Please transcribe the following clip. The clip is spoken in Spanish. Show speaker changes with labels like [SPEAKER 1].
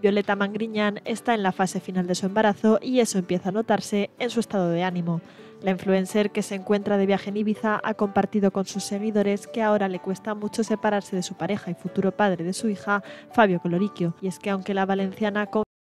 [SPEAKER 1] Violeta Mangriñán está en la fase final de su embarazo y eso empieza a notarse en su estado de ánimo. La influencer, que se encuentra de viaje en Ibiza, ha compartido con sus seguidores que ahora le cuesta mucho separarse de su pareja y futuro padre de su hija, Fabio Coloricchio. Y es que aunque la valenciana